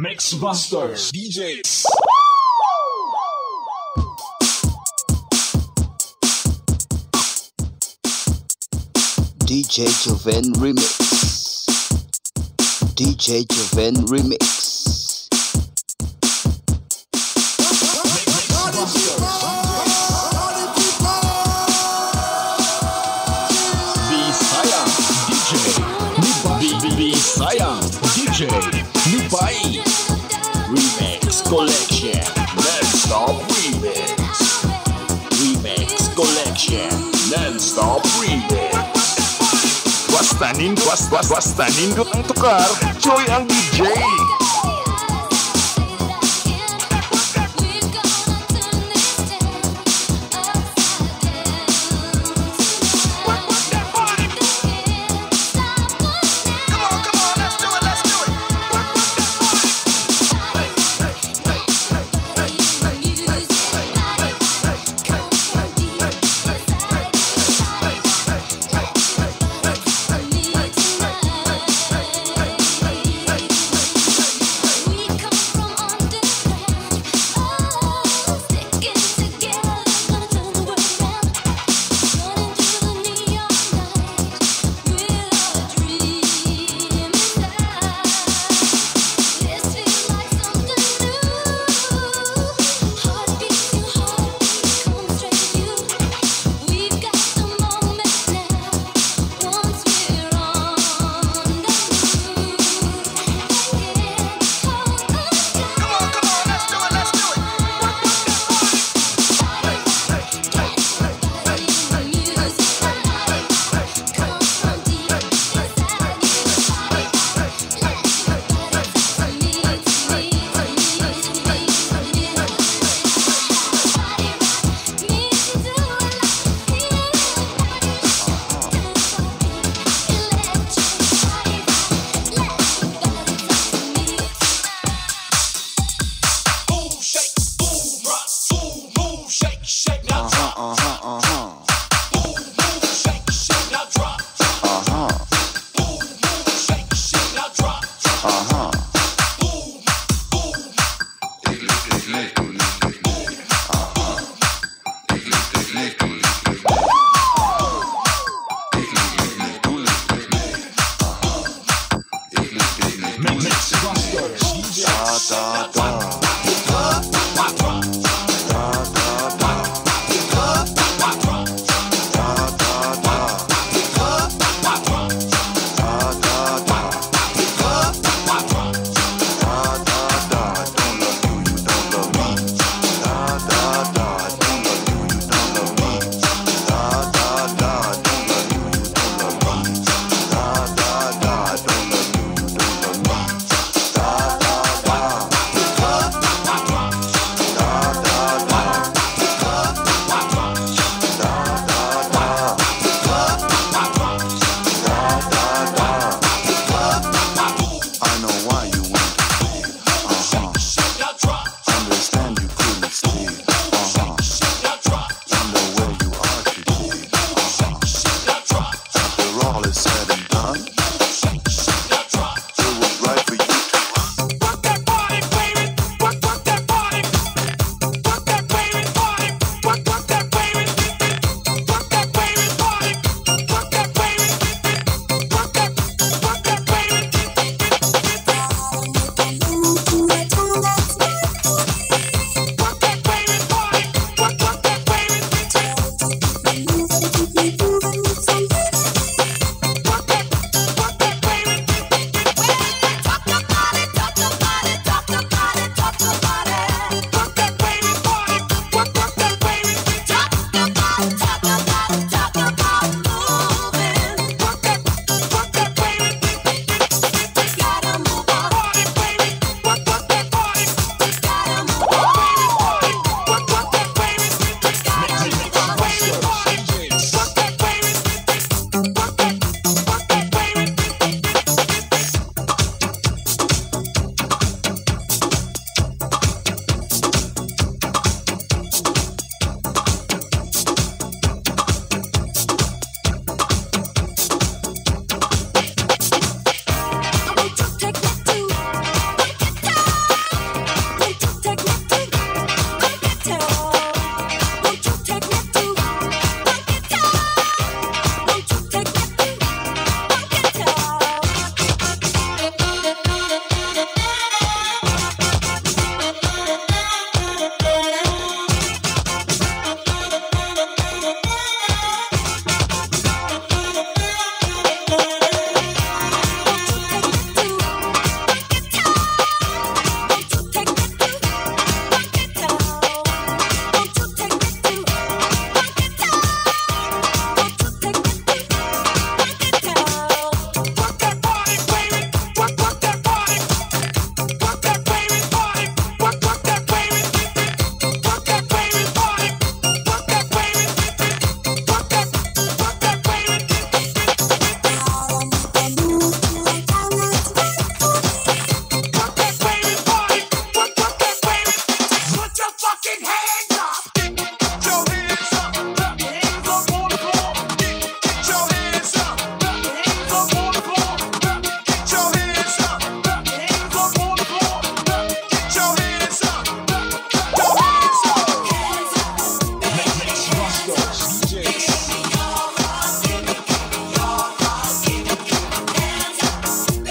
Mixbusters DJs. DJ Joven Remix. DJ Joven Remix. Bisaya DJ Nubai Remix Collection Non-Stop Remix Remix Collection Non-Stop Remix. Wastanin ang tukar Joy ang DJ.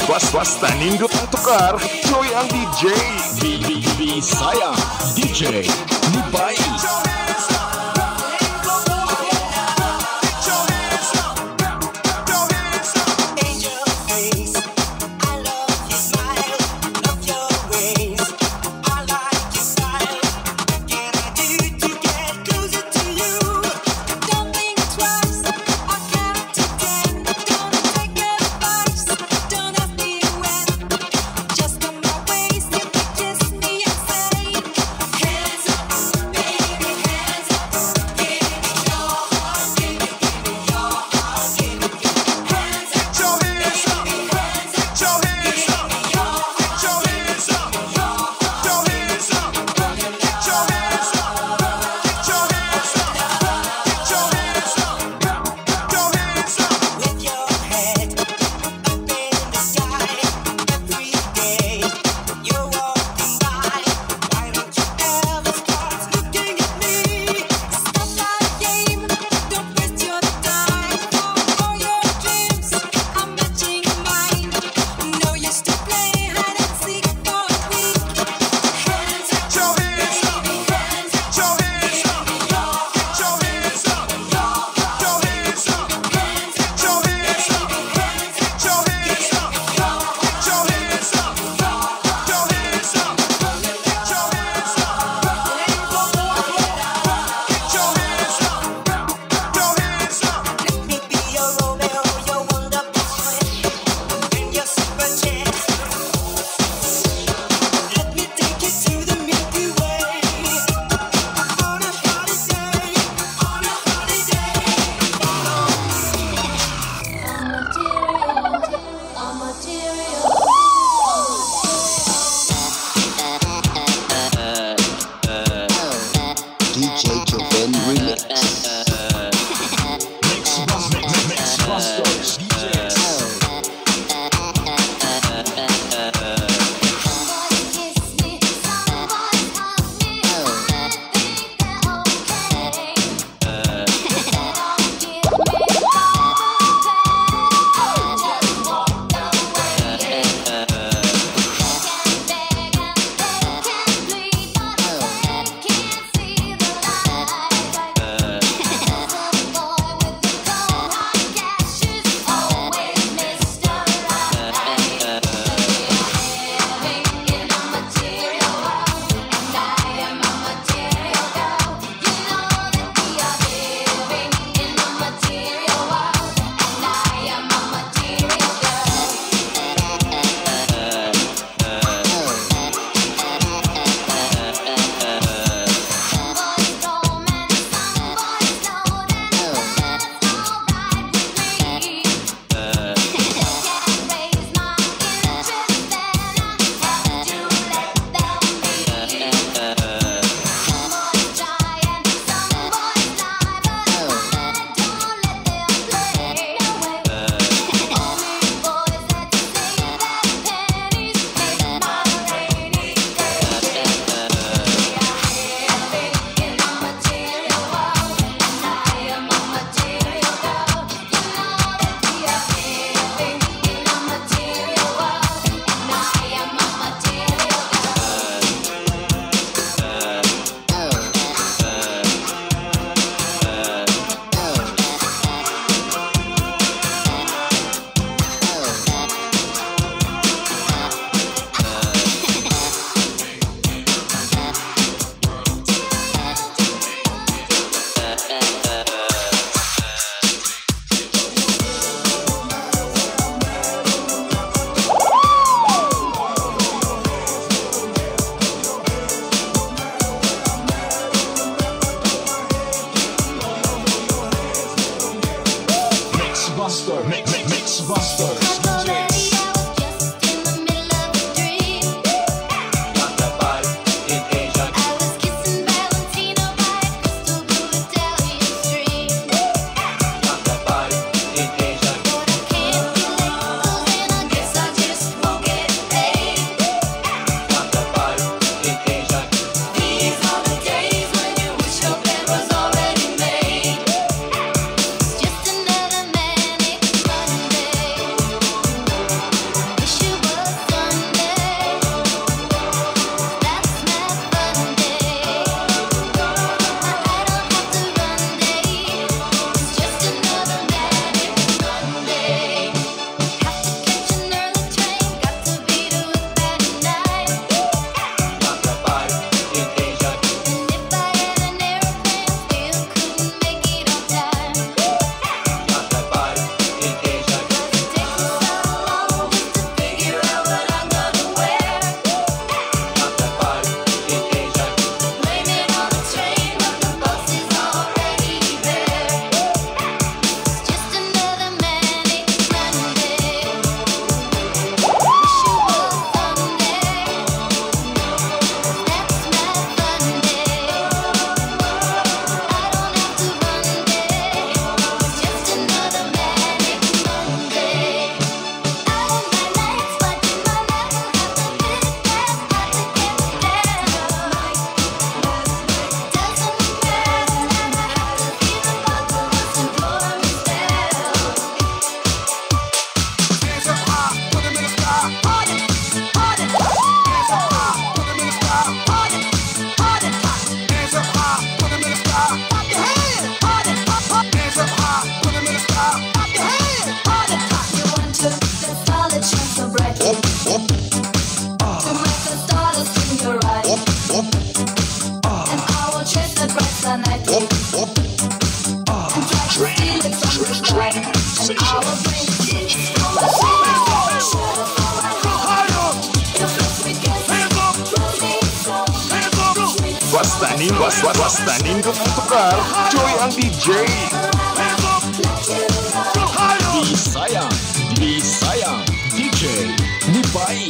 Basta nindot ang tukar, Joy ang DJ. Saya DJ Nipay. Hands up, baby, hands Bastanin kung tukar, Joy ang DJ. Di sayang, DJ ni Pai.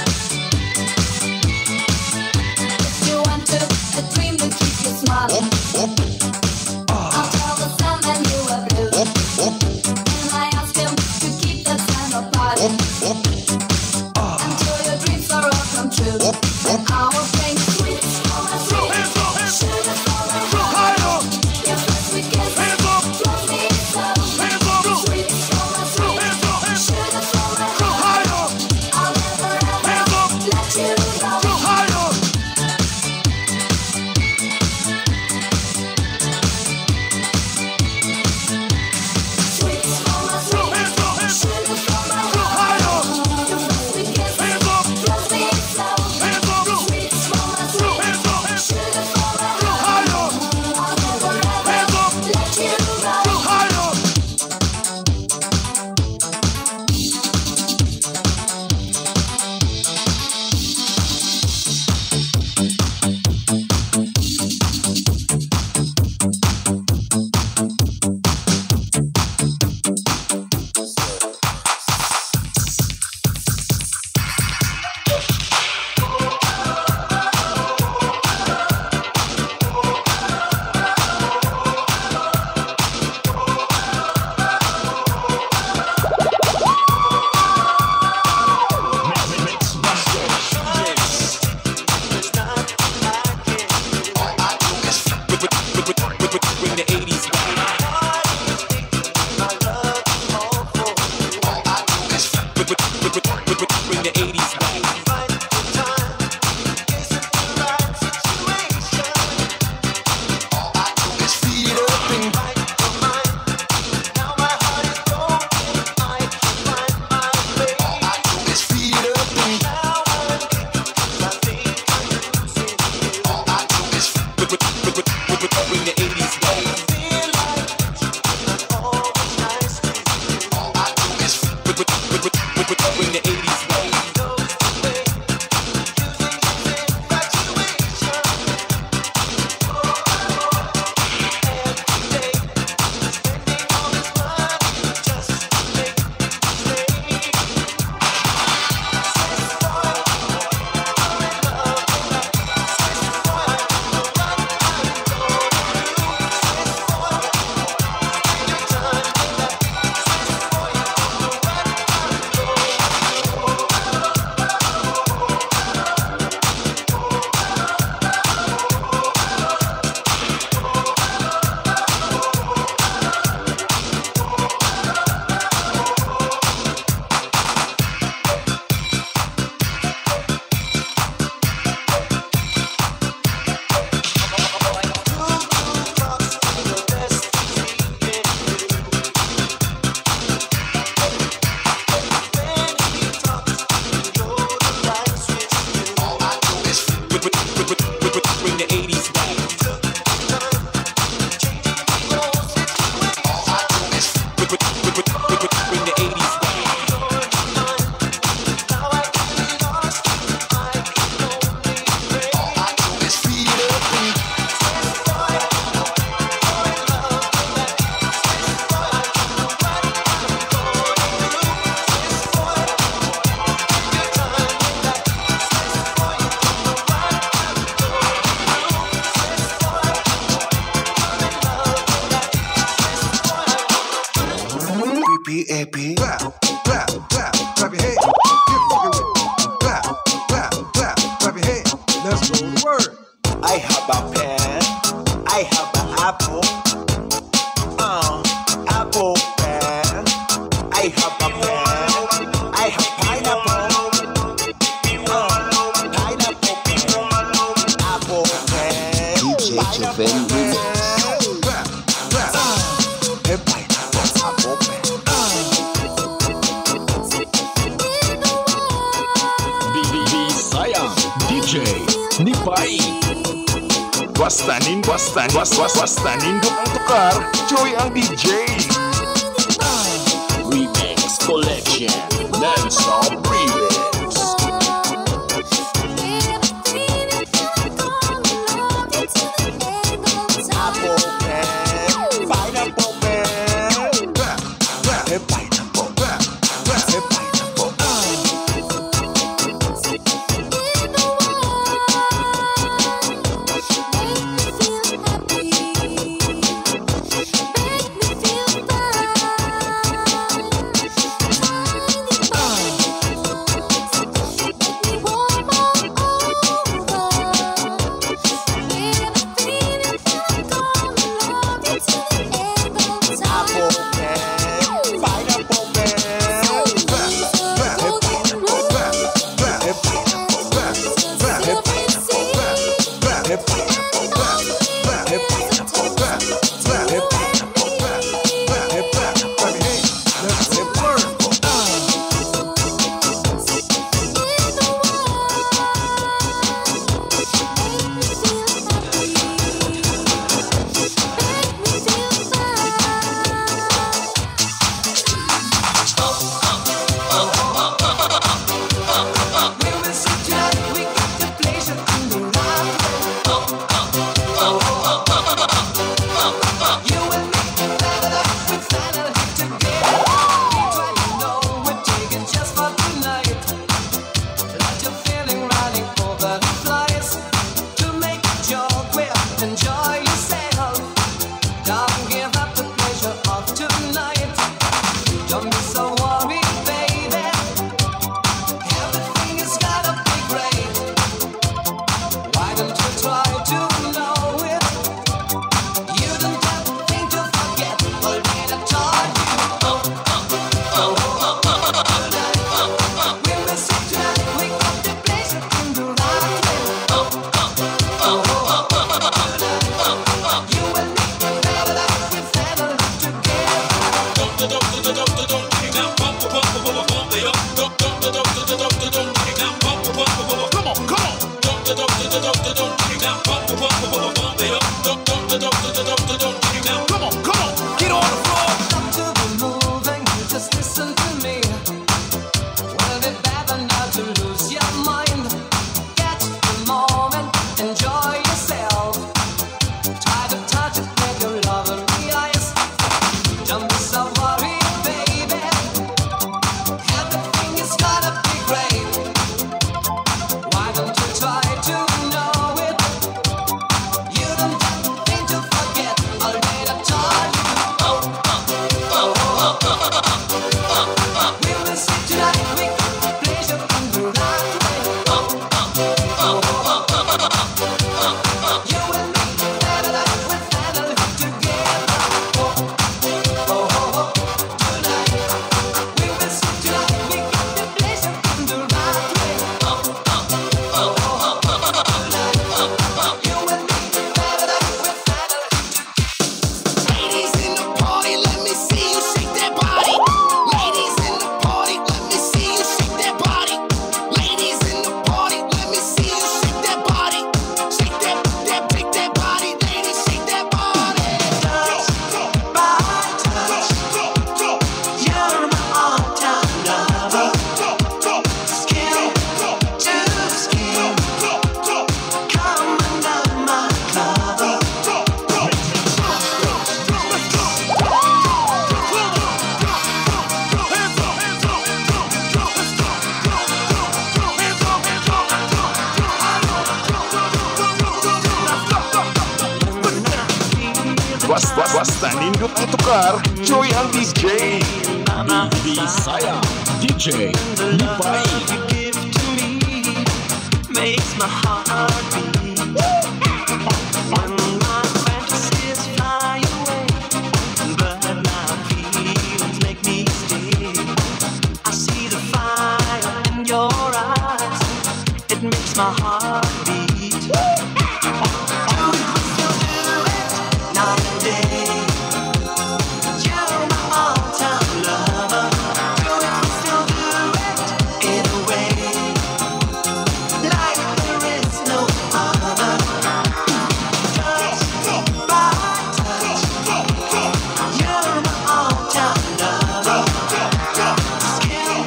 You want to a dream to keep you smiling. I'll tell the sun that you are blue. And I ask him to keep that time apart until your dreams are all come true. And I will bring sweets for my sweet, sugar for my heart. Your first weekend drove me so. Sweets for my sweet, sugar for my heart. I'll never ever let you go. Clap, clap, clap, clap your hands. Get fucking with it. Clap, clap, clap, clap your hands. Let's go to work. I have a pen. I have an apple. Apple pen. I have a pen. I have pineapple. Pineapple pen. Apple pen. DJ Joven Remix. Clap, clap. And pineapple apple pen. Sayang DJ ni Pai. Bastanin kung tukar, Joy ang DJ. Weekend Non-Stop Remix. Apple man, pineapple man. Hey, pineapple. Hey, pineapple. Basta nindot tukar, Joy ang DJ. Di saya DJ Nipai. Makes my heart beat. When my fantasies fly away, but my feelings make me stay. I see the fire in your eyes. It makes my heart beat. Night and day. You're my all-time lover. Do it, we still do it in a way. Like there is no other. Touch by touch. You're my all-time lover. Skin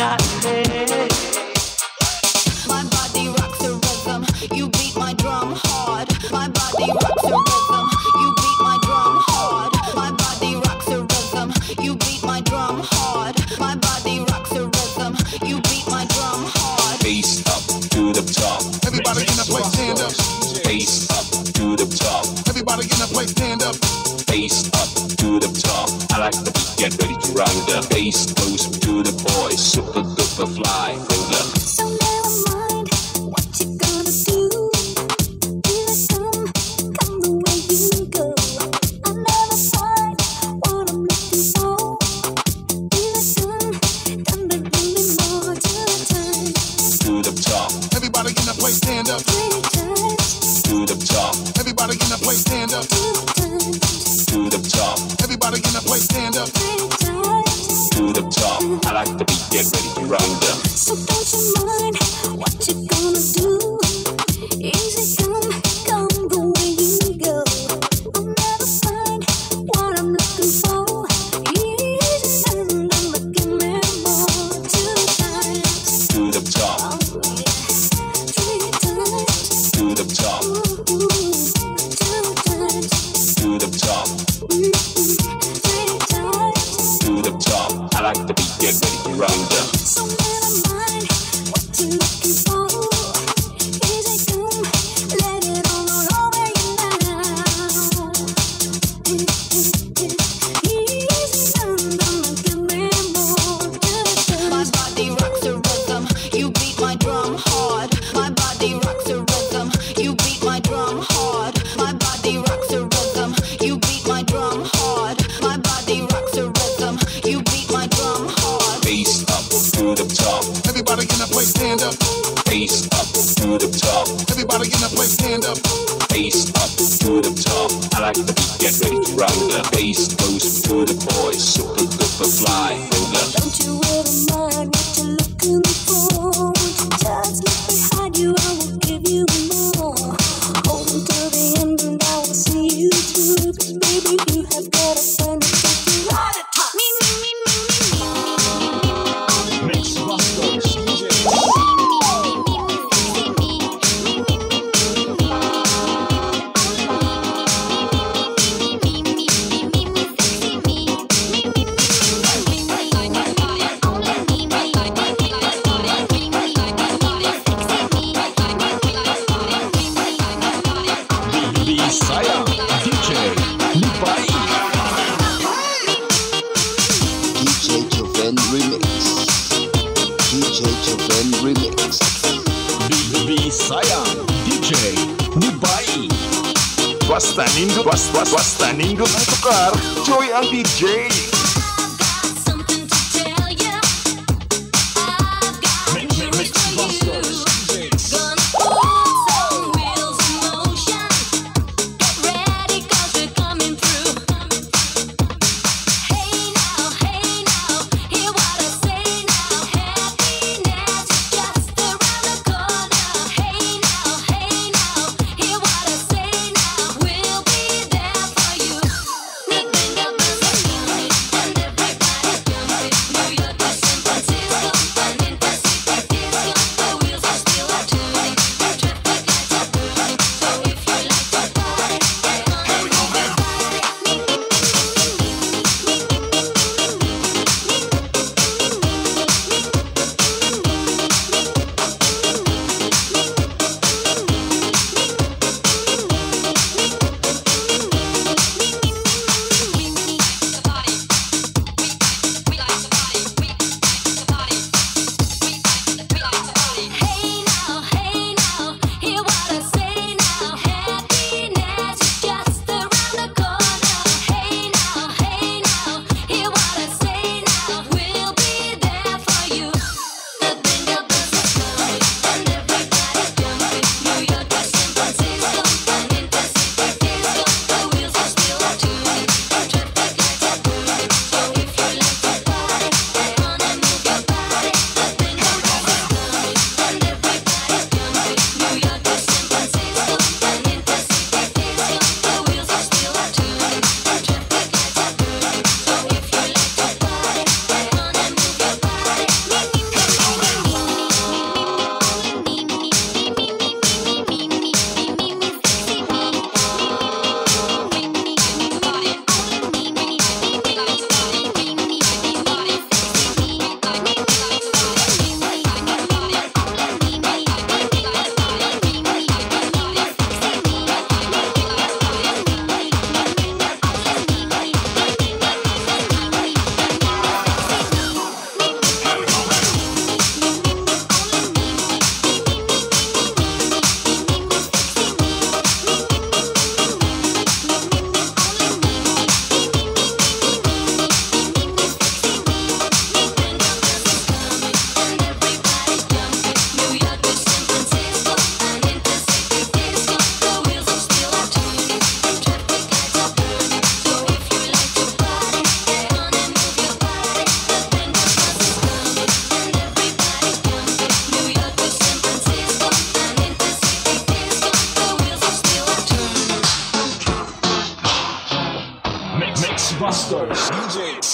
not hey. My body rocks the rhythm. You beat my drum hard. My body rocks the rhythm. You beat my drum hard. My body rocks the rhythm. You beat my drum hard. My body rocks the rhythm. You beat my drum hard. Face up to the top. Everybody in the place stand up. Face up to the top. Everybody in the place stand up. Face up to the top. I like the beat, get ready to rock. The bass goes to the boys. Super duper fly. Hold up. So never mind what you gonna do. Here I come the way you go. I never find what I'm looking for. Here I come to bring me more to the time. To the top. Everybody in the place stand up. 3 times, To the top. Everybody in the place stand up. 2 times, To the top. Everybody in the place stand up. 3 times. To the top. I like the beat, get ready to rock. So don't you mind what you gonna do? Easy come the way you go. I'll never find what I'm looking for. Easy come, give me more 2 times. To the top. Oh yeah, 3 times. To the top. Ooh, 2 times. To the top. 3 times. To the top. I like the beat, get ready to rock. So never mind what you're looking for. Easy come, let it all over you now. Easy come, give me more. My body rocks the rhythm. You beat my drum hard. My body rocks the rhythm. You beat my drum hard. My body rocks the rhythm. You beat my drum hard. My body rocks the rhythm. You beat my drum hard. Face up to the top. Everybody in the place stand up. Face up to the top. Everybody in the place stand up. Face up to the top. I like the beat, get ready to rock. The bass goes to the boys. Super duper fly. Hold up. Don't you ever mind what you're looking for. Just look behind you, I will give you more. Hold until the end and I will see you through. 'Cause baby, you have got a friend to take you right at top. Me. Mix Busters. Saya DJ Lipai. DJ Joven Remix. DJ Joven Remix. Saya DJ Lipai. Basta nindot ang tukar, Joy ang DJ. Something to tell you. I've got Mix Busters. Gonna put some wheels in motion. Get ready 'cause we're coming through. Hey now, hear what I say now. Happiness is just around the corner. Hey now, hear what I say now. We'll be there for you. We think of us. Masters DJ